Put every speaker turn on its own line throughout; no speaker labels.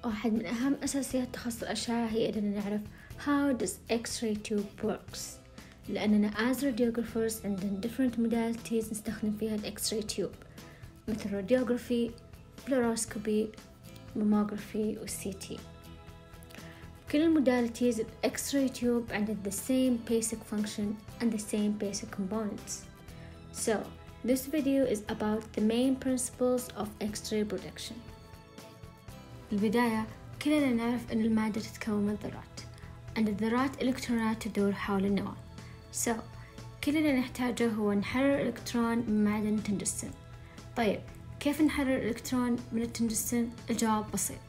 واحد من أهم أساسيات تخصص الأشعة هي أننا نعرف how does X-ray tube works، لأننا as radiographers عندنا different modalities نستخدم فيها ال X-ray tube مثل radiography، fluoroscopy، mammography و CT. كل الموداليتيز ال X-ray tube عندها the same basic function and the same basic components. So this video is about the main principles of X-ray production. البداية كلنا نعرف أن المادة تتكون من ذرات، عند الذرات إلكترونات تدور حول النواة. So كلنا نحتاجه هو نحرر إلكترون من معدن تنجستن. طيب كيف نحرر الإلكترون من التنجستن؟ الجواب بسيط.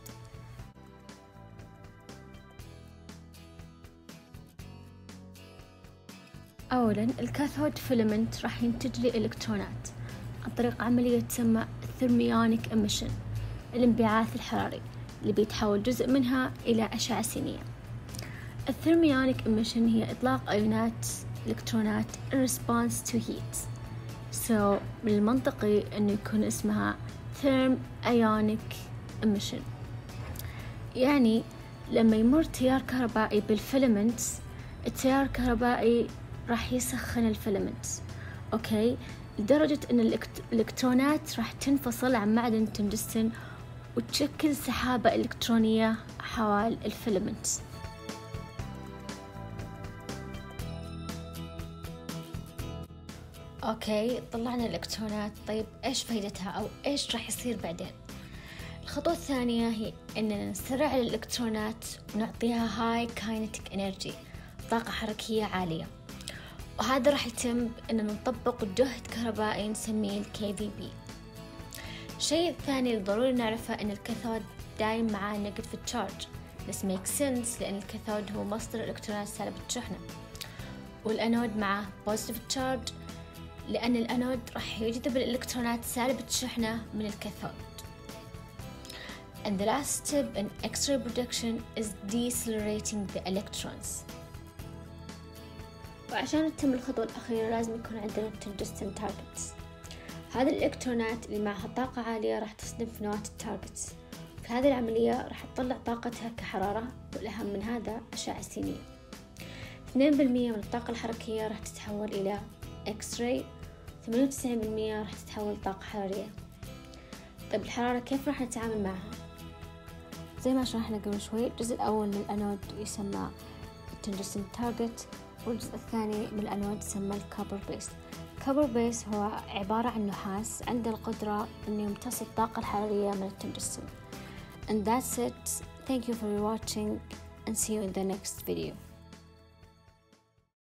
أولاً الكاثود فيلمنت راح ينتج لي إلكترونات عن طريق عملية تسمى الثرميونيك إميشن، الانبعاث الحراري اللي بيتحول جزء منها إلى أشعة سينية. الثرميونيك إميشن هي إطلاق أيونات إلكترونات in response to heat. So من المنطقي أنه يكون اسمها therm ionic emission. يعني لما يمر تيار كهربائي بالفيلمنت، التيار الكهربائي راح يسخن الفيلمنت، أوكي، لدرجة أن الإلكترونات راح تنفصل عن معدن التنجستن وتشكل سحابة إلكترونية حول الفيلمنت. أوكي، طلعنا الإلكترونات. طيب إيش فايدتها أو إيش راح يصير بعدين؟ الخطوة الثانية هي أن نسرع الإلكترونات ونعطيها هاي كاينتيك إنرجي، طاقة حركية عالية، وهذا راح يتم أننا نطبق جهد كهربائي نسميه KVB. الشيء الثاني اللي ضروري نعرفه أن الكاثود دايم معاه نيجاتيف تشارج. This makes sense لأن الكاثود هو مصدر الإلكترونات سالب الشحنة، والأنود معاه بوزيتيف تشارج لأن الأنود راح يجذب الإلكترونات سالبة الشحنة من الكاثود. And the last step in X-ray production is decelerating the electrons. وعشان تتم الخطوة الأخيرة لازم يكون عندنا tungsten targets. هذه الإلكترونات اللي معها طاقة عالية راح تصدم في نواة التارجتس. في هذه العملية راح تطلع طاقتها كحرارة، والأهم من هذا أشعة سينية. 2% من الطاقة الحركية راح تتحول إلى X-ray، 98% راح تتحول طاقة حرارية. طيب الحرارة كيف راح نتعامل معها؟ زي ما شرحنا قبل شوي، الجزء الأول من الأنود يسمى التنجستن تارجت، والجزء الثاني من الأنود يسمى الكوبر بيس. الكوبر بيس هو عبارة عن نحاس عنده القدرة أن يمتص الطاقة الحرارية من التنجستن. And that's it. Thank you for watching and see you in the next video.